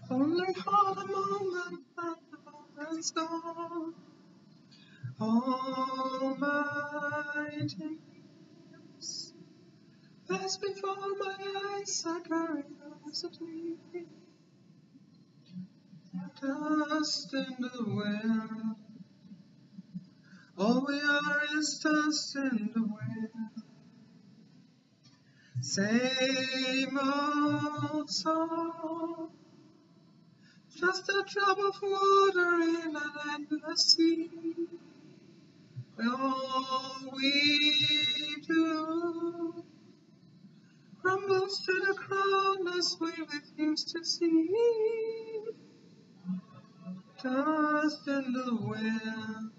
Only for the moment that the moment's gone. All my dreams pass before my eyes, I carry as a dream. Dust in the wind. All we are is dust in the wind. Same old song. Just a drop of water in an endless sea. All we do crumbles to the ground as we refuse to see. Dust in the wind.